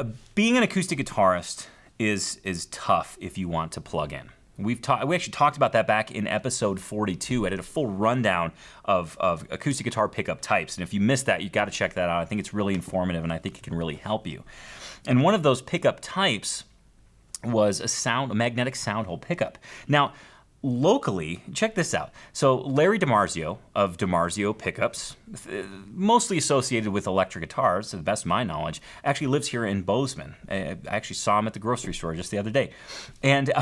Being an acoustic guitarist is tough if you want to plug in. We actually talked about that back in episode 42. I did a full rundown of acoustic guitar pickup types, and if you missed that, you've got to check that out. I think it's really informative, and I think it can really help you. And one of those pickup types was a magnetic sound hole pickup. Now, locally, check this out. So Larry Dimarzio of Dimarzio Pickups, mostly associated with electric guitars, to the best of my knowledge, actually lives here in Bozeman. I actually saw him at the grocery store just the other day. And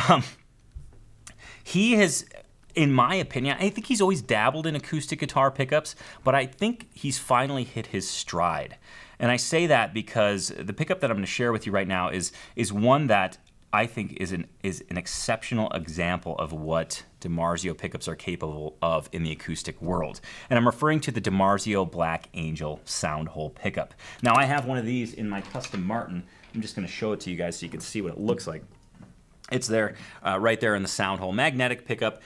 he has, in my opinion, I think he's always dabbled in acoustic guitar pickups, but I think he's finally hit his stride. And I say that because the pickup that I'm going to share with you right now is one that I think is an exceptional example of what Dimarzio pickups are capable of in the acoustic world. And I'm referring to the Dimarzio Black Angel sound hole pickup. Now, I have one of these in my custom Martin. I'm just going to show it to you guys so you can see what it looks like. It's there, right there in the sound hole. Magnetic pickup,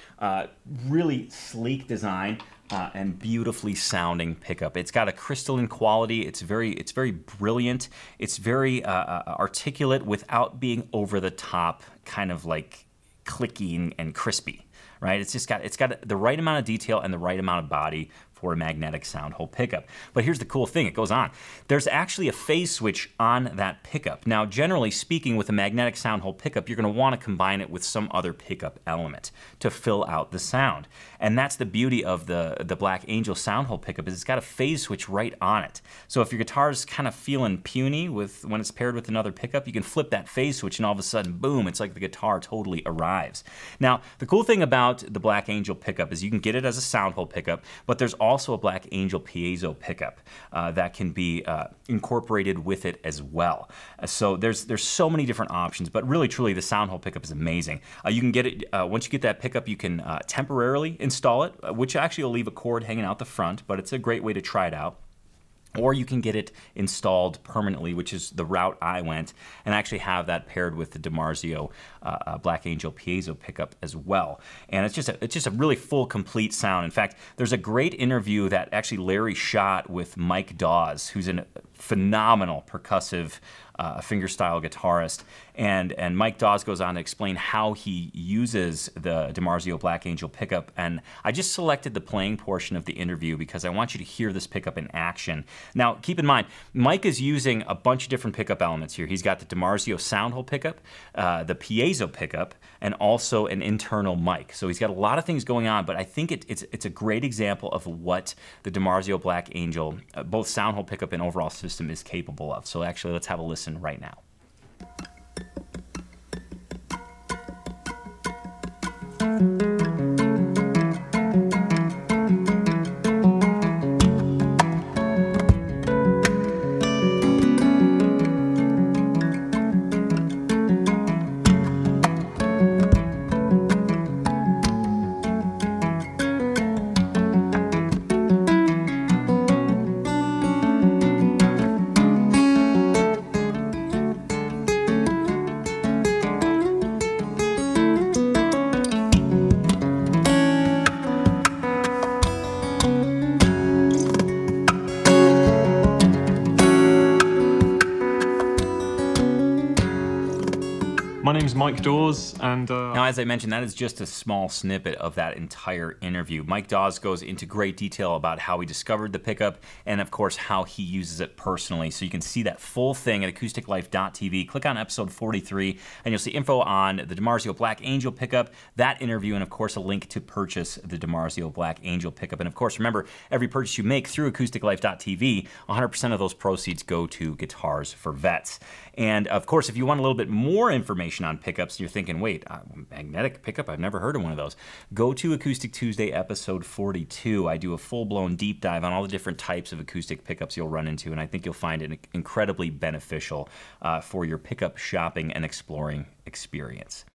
really sleek design. And beautifully sounding pickup. It's got a crystalline quality. It's very brilliant. It's very articulate without being over the top, kind of like clicky and crispy, right? It's got the right amount of detail and the right amount of body for a magnetic sound hole pickup. But here's the cool thing, it goes on. There's actually a phase switch on that pickup. Now, generally speaking, with a magnetic sound hole pickup, you're going to want to combine it with some other pickup element to fill out the sound. And that's the beauty of the Black Angel sound hole pickup, is it's got a phase switch right on it. So if your guitar's kind of feeling puny when it's paired with another pickup, you can flip that phase switch and all of a sudden, boom, it's like the guitar totally arrives. Now, the cool thing about the Black Angel pickup is you can get it as a sound hole pickup, but there's also a Black Angel piezo pickup that can be incorporated with it as well. So there's so many different options, but really truly the sound hole pickup is amazing. You can get it, once you get that pickup, you can temporarily install it, which actually will leave a cord hanging out the front, but it's a great way to try it out. Or you can get it installed permanently, which is the route I went, and actually have that paired with the Dimarzio Black Angel piezo pickup as well. And it's just a really full, complete sound. In fact, there's a great interview that actually Larry shot with Mike Dawes, who's a phenomenal percussive fingerstyle guitarist, and Mike Dawes goes on to explain how he uses the Dimarzio Black Angel pickup. And I just selected the playing portion of the interview because I want you to hear this pickup in action. Now, keep in mind, Mike is using a bunch of different pickup elements here. He's got the Dimarzio sound hole pickup, the piezo pickup, and also an internal mic. So he's got a lot of things going on, but I think it's a great example of what the Dimarzio Black Angel, both sound hole pickup and overall system, is capable of. So actually, let's have a listen right now. My name's Mike Dawes, and now, as I mentioned, that is just a small snippet of that entire interview. Mike Dawes goes into great detail about how he discovered the pickup and, of course, how he uses it personally. So you can see that full thing at acousticlife.tv. Click on episode 43, and you'll see info on the Dimarzio Black Angel pickup, that interview, and, of course, a link to purchase the Dimarzio Black Angel pickup. And, of course, remember, every purchase you make through acousticlife.tv, 100% of those proceeds go to Guitars for Vets. And, of course, if you want a little bit more information on pickups, you're thinking, wait, magnetic pickup? I've never heard of one of those. Go to Acoustic Tuesday episode 42. I do a full-blown deep dive on all the different types of acoustic pickups you'll run into, and I think you'll find it incredibly beneficial for your pickup shopping and exploring experience.